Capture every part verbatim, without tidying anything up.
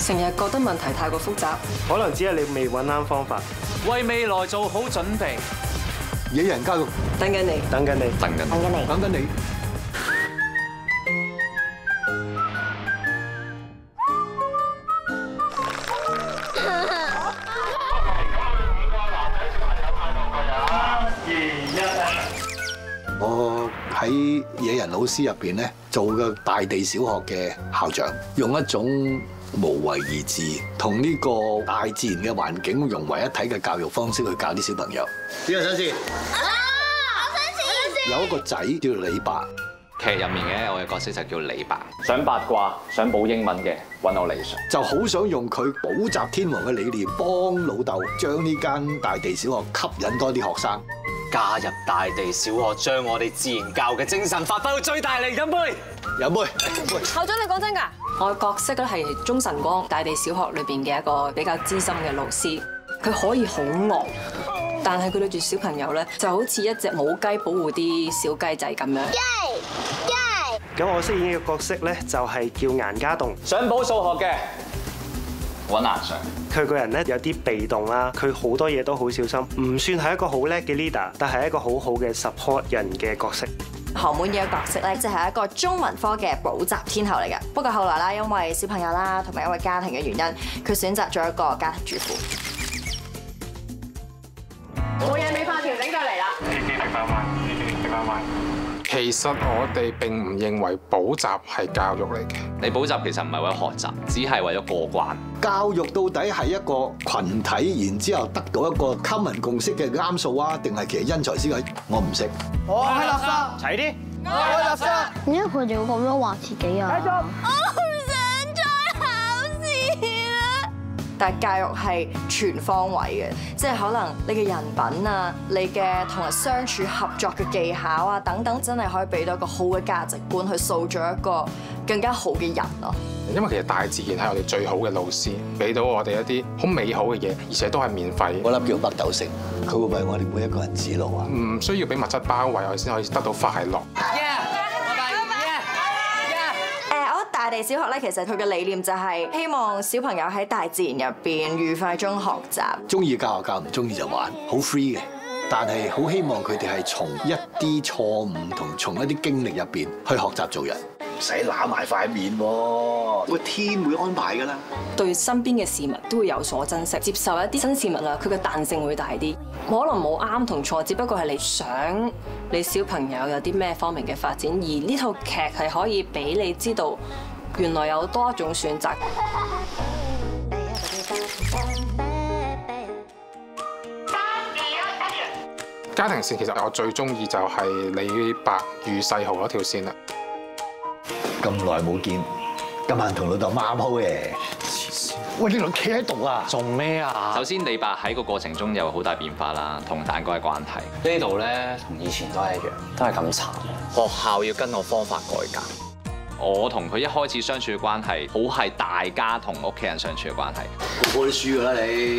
成日覺得問題太過複雜， 可能只係你未揾啱方法。 為未來做好準備。 野人教育， 等緊你， 等緊你， 等緊， 等緊你， 等緊你。我喺野人老師入邊咧，做嘅大地小學嘅校長，用一種無為而治，同呢個大自然嘅環境融為一體嘅教育方式去教啲小朋友。邊個想試？啊！我想試。有一個仔叫做李白， 劇入面嘅我嘅角色就叫李白。想八卦、想補英文嘅揾我李 Sir。 就好想用佢補習天王嘅理念，幫老豆將呢間大地小學吸引多啲學生。 加入大地小學，將我哋自然教嘅精神發揮到最大力。飲杯， 飲杯，飲杯。 校長，你講真㗎？我嘅角色咧係鍾晨光，大地小學裏邊嘅一個比較資深嘅老師。佢可以好惡，但係佢對住小朋友咧就好似一隻母雞保護啲小雞仔咁樣。 咁我飾演嘅角色咧就係叫顏家棟。 想補數學嘅揾顏 Sir。 佢個人咧有啲被動啦，佢好多嘢都好小心，唔算係一個好叻嘅 leader，但係一個好好嘅 support 人嘅角色。 何滿意嘅角色咧，就係一個中文科嘅補習天后嚟嘅。不過後來啦，因為小朋友啦，同埋因為家庭嘅原因，佢選擇咗一個家庭主婦。 冇嘢，美化調整就嚟啦。 其實我哋並唔認為補習係教育嚟嘅。 你補習其實唔係為咗學習，只係為咗過關。 教育到底係一個群體，然之後得到一個 common 共識嘅啱數啊，定係其實因材施教？我唔識。 我係垃圾，齊啲。我係垃圾。 點解佢哋會咁樣話自己啊？ 我唔想再考試啦。但係教育係全方位嘅，即係可能你嘅人品啊，你嘅同人相處合作嘅技巧啊等等，真係可以俾到一個好嘅價值觀去塑造一個更加好嘅人咯。 因為其實大自然係我哋最好嘅老師，俾到我哋一啲好美好嘅嘢，而且都係免費。 嗰粒叫北斗星，佢會為我哋每一個人指路啊！ 唔需要俾物質包圍，我哋先可以得到快樂。 大地小學咧，其實佢嘅理念就係希望小朋友喺大自然入邊愉快中學習。 中意教學教，唔中意就玩，好 free 嘅。但係好希望佢哋係從一啲錯誤同從一啲經歷入邊去學習做人，唔使揦埋塊面喎，個天會安排㗎啦。 對身邊嘅事物都會有所珍惜，接受一啲新事物啦，佢嘅彈性會大啲。可能冇啱同錯，只不過係你想你小朋友有啲咩方面嘅發展，而呢套劇係可以俾你知道，原來有多一種選擇。 家庭線其實我最中意就係李白與世豪嗰條線啦。 咁耐冇見，今晚同老豆孖鋪嘅。喂，你兩企喺度啊？ 做咩啊？首先，李白喺個過程中有好大變化啦，同蛋糕嘅關係。呢度咧同以前都係一樣，都係咁慘。學校要跟我方法改革。我同佢一開始相處嘅關係，好係大家同屋企人相處嘅關係。 個個都輸㗎啦你，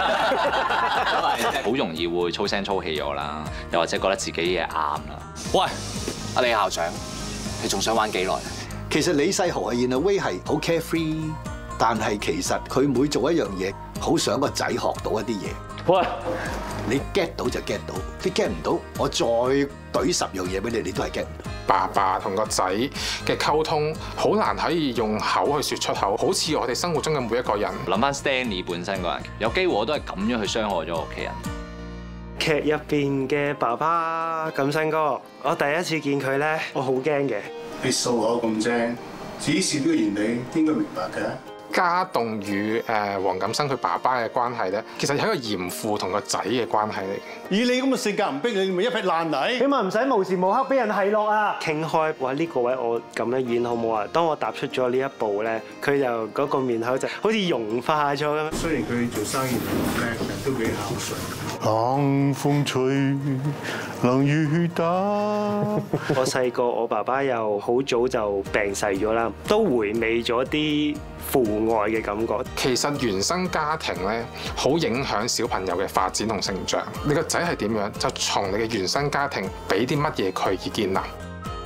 好容易會粗聲粗氣咗啦，又或者覺得自己嘢啱啦。喂，阿李校長，你仲想玩幾耐？ 其實李世豪係 in a way 係好 carefree， 但係其實佢每做一樣嘢，好想個仔學到一啲嘢。 喂， 你 get 到就 get 到，你 get 唔到，我再懟十樣嘢俾你，你都係 get 唔到。 爸爸同個仔嘅溝通好難可以用口去説出口，好似我哋生活中嘅每一個人。 諗翻 Stanley 本身個人，有機會我都係咁樣去傷害咗屋企人。 劇入邊嘅爸爸錦生哥，我第一次見佢咧，我好驚嘅。 你數學咁正，指示呢個原理應該明白嘅。 家棟與誒黃錦生佢爸爸嘅關係咧，其實係一個嚴父同個仔嘅關係嚟嘅。 以你咁嘅性格唔逼你，咪一劈爛泥。 起碼唔使無時無刻俾人奚落啊！傾開話呢個位我咁樣演好唔好啊？當我踏出咗呢一步咧，佢就嗰個面口就好似融化咗咁。 雖然佢做生意唔叻，但都幾孝順。冷風吹，冷雨打。 我細個我爸爸又好早就病逝咗啦，都回味咗啲父愛嘅感覺。 其實原生家庭咧，好影響小朋友嘅發展同成長。你個仔係點樣，就從你嘅原生家庭俾啲乜嘢佢而建立。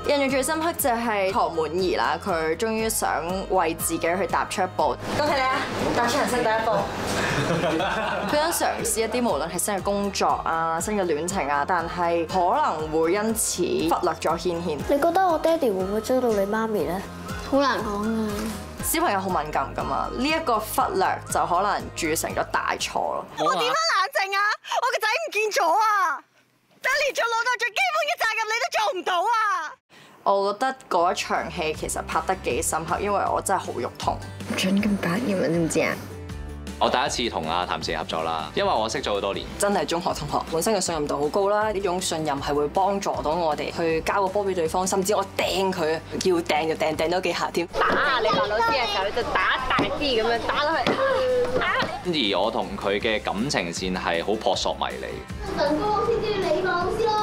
印象最深刻就係唐滿兒啦，佢終於想為自己去踏出一步。恭喜你啊！踏出人生第一步。佢想嘗試一啲無論係新嘅工作啊、新嘅戀情啊，但係可能會因此忽略咗軒軒。 你覺得我爹哋會唔會追到你媽咪咧？好難講啊！ 小朋友好敏感㗎嘛，呢一個忽略就可能鑄成咗大錯咯。 我點樣冷靜啊？我個仔唔見咗啊！但連做老豆最基本嘅責任你都做唔到啊！ 我覺得嗰一場戲其實拍得幾深刻，因為我真係好肉痛。 唔準咁百厭啊！知唔知啊？ 我第一次同阿譚氏合作啦，因為我識咗好多年， 真係中學同學本身嘅信任度好高啦。呢種信任係會幫助到我哋去交個波俾對方，甚至我掟佢，要掟就掟，掟多幾下添。 打你話老師嘅時候，你就打大啲咁樣打落去。 而我同佢嘅感情線係好撲朔迷離。 神哥先知你老師咯。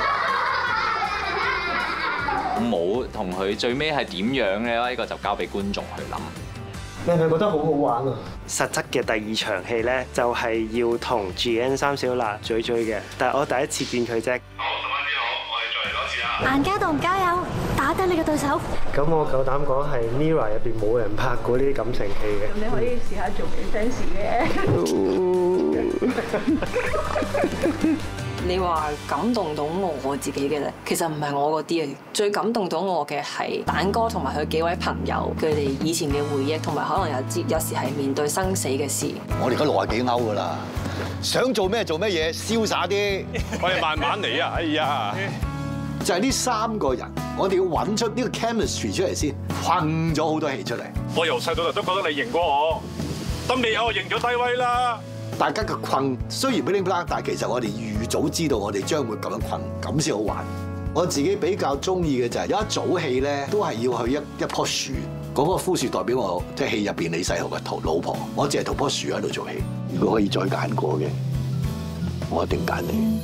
冇同佢最尾係點樣嘅呢？呢個就交俾觀眾去諗。 你係咪覺得好好玩啊？實質嘅第二場戲咧，就係要同 G N 三小辣嘴嘴嘅，但係我第一次見佢啫。 好，十分之好，我哋再嚟多次啦。 顏家棟加油，打低你嘅對手。 咁我夠膽講係 Mirror 入邊冇人拍過呢啲感情戲嘅。 咁你可以試下做嘅 fans 嘅。 你話感動到我自己嘅咧，其實唔係我嗰啲啊，最感動到我嘅係蛋哥同埋佢幾位朋友，佢哋以前嘅回憶，同埋可能有啲有時係面對生死嘅事。 我哋而家六廿幾歐噶啦，想做咩做咩嘢，瀟灑啲。 我哋慢慢嚟啊！哎呀， 就係呢三個人，我哋要揾出呢個 chemistry 出嚟先，困咗好多戲出嚟。 我由細到大都覺得你型過我，都未有我認咗低威啦。 大家嘅困雖然 bling bling，但係其實我哋預早知道我哋將會咁樣困，咁先好玩。我自己比較中意嘅就係有一組戲咧，都係要去一一棵樹，嗰棵枯樹代表我即係戲入邊李世豪嘅頭老婆，我淨係同棵樹喺度做戲。如果可以再揀過嘅，我一定揀你。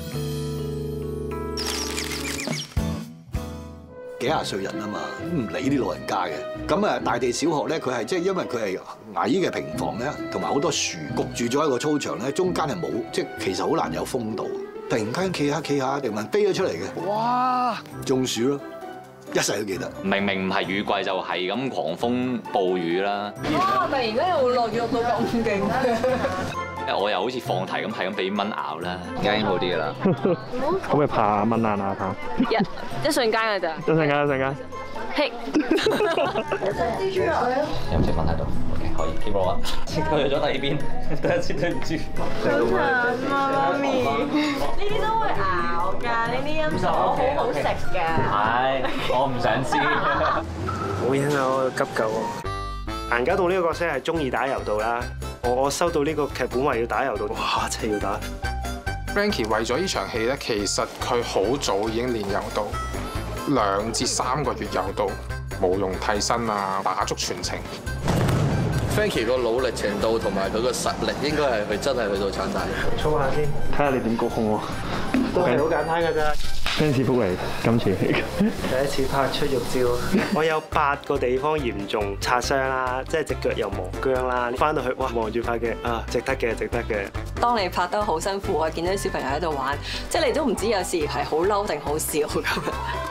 幾廿歲人啊嘛，唔理啲老人家嘅。咁啊，大地小學咧，佢係即係因為佢係矮嘅平房咧，同埋好多樹焗住咗一個操場咧，中間係冇，即係其實好難有風度。突然間企下企下，突然間飛咗出嚟嘅，哇！中暑咯，一世都記得。 明明唔係雨季，就係咁狂風暴雨啦。 哇！突然間又落雨落到咁勁。 我又好似放題咁，係咁俾蚊咬啦，而家已經好啲噶啦。 可唔可以爬蚊啊？下下一一瞬間㗎咋？ 一陣間，一陣間。 嘿！ 有唔食蚊喺度 ？OK， 可以 keep 我啊。去咗第二邊，第一次對唔住。 好慘啊，媽咪！呢啲都會咬㗎，呢啲陰爽好好食㗎。 係，我唔想知。 好驚啊！我急救啊！顏家棟呢個角色係中意打柔道啦。我我收到呢個劇本話要打柔道，哇！真係要打。 Frankie 為咗呢場戲咧，其實佢好早已經練柔道，兩至三個月柔道，冇用替身啊，打足全程。 Frankie 個努力程度同埋佢個實力，應該係佢真係去到撐大。 操下先，睇下你點高空喎。都係好簡單㗎咋。fans 福嚟，今次第一次拍出肉照，我有八個地方嚴重擦傷啦，即係隻腳又磨僵啦。翻到去哇，望住塊鏡啊，值得嘅，值得嘅。 當你拍得好辛苦啊，見到啲小朋友喺度玩，即係你都唔知有時係好嬲定好笑咁樣。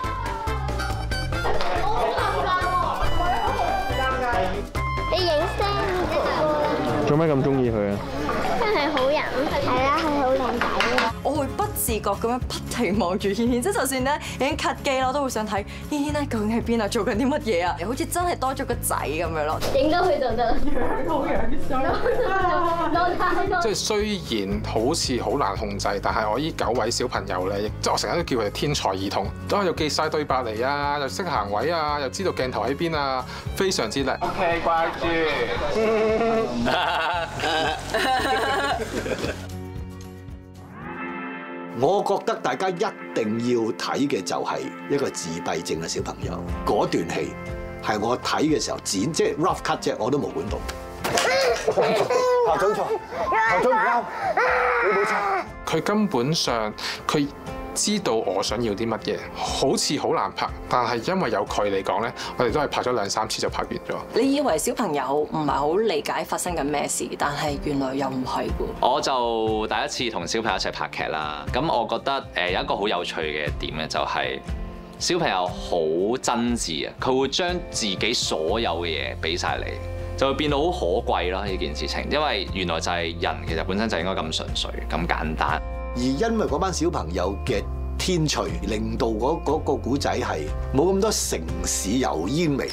你影聲做咩咁中意佢啊？ 真係好人，係啦，係好靚仔。 我會不自覺咁樣不停望住軒軒，即係就算咧已經 cut 機啦，我都會想睇軒軒咧究竟喺邊啊，做緊啲乜嘢啊？好似真係多咗個仔咁樣咯。 影到佢就得啦。樣好樣即係雖然好似好難控制，但係我依九位小朋友咧，即係我成日都叫佢哋天才兒童，都又記晒對白嚟啊，又識行位啊，又知道鏡頭喺邊啊，非常之叻。 OK， 乖豬。 我覺得大家一定要睇嘅就係一個自閉症嘅小朋友嗰段戲，係我睇嘅時候剪，即係 rough cut 啫，我都冇管到。校長錯，校長唔啱，你冇錯。 佢根本上佢知道我想要啲乜嘢，好似好難拍，但係因為有佢嚟講咧，我哋都係拍咗兩三次就拍完咗。 你以為小朋友唔係好理解發生緊咩事，但係原來又唔係喎。 我就第一次同小朋友一齊拍劇啦，咁我覺得誒有一個好有趣嘅點咧，就係小朋友好真摯啊，佢會將自己所有嘅嘢俾晒你，就會變到好可貴咯呢件事情。因為原來就係人其實本身就應該咁純粹、咁簡單。 而因為嗰班小朋友嘅天趣，令到嗰嗰個古仔係冇咁多城市油煙味。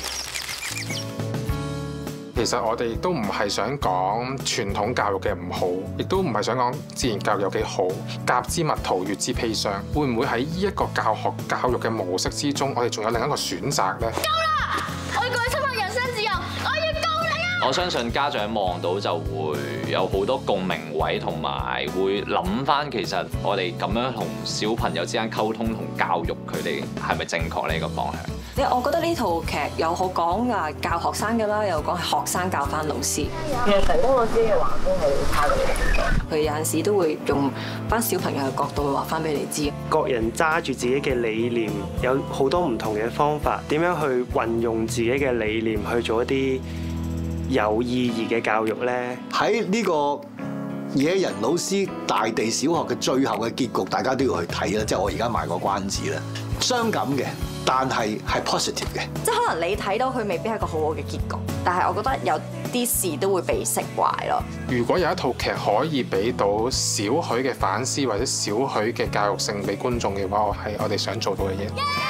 其實我哋亦都唔係想講傳統教育嘅唔好，亦都唔係想講自然教育有幾好。甲之蜜桃，乙之砒霜，會唔會喺呢一個教學教育嘅模式之中，我哋仲有另一個選擇呢？ 夠啦！我要講侵犯人身自由，我要告你啊！ 我相信家長望到就會有好多共鳴位，同埋會諗翻其實我哋咁樣同小朋友之間溝通同教育佢哋係咪正確呢個方向？ 我覺得呢套劇有好講啊教學生㗎啦，又講係學生教翻老師。 其實成功老師嘅畫風係差到幾多？ 佢有陣時都會用班小朋友嘅角度去話翻俾你知。 各人揸住自己嘅理念，有好多唔同嘅方法，點樣去運用自己嘅理念去做一啲有意義嘅教育呢？ 喺呢個野人老師大地小學嘅最後嘅結局，大家都要去睇啦。即係我而家賣個關子啦，傷感嘅。但係係 positive 嘅， 即係可能你睇到佢未必係個好好嘅結局，但係我覺得有啲事都會被釋懷咯。 如果有一套劇可以俾到少許嘅反思或者少許嘅教育性俾觀眾嘅話，我係我哋想做到嘅嘢。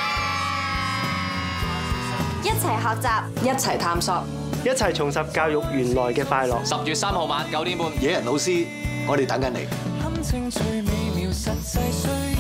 一齊學習， 一齊探索， 一齊重拾教育原來嘅快樂。 十月三號晚九點半， 野人老師，我哋等緊你。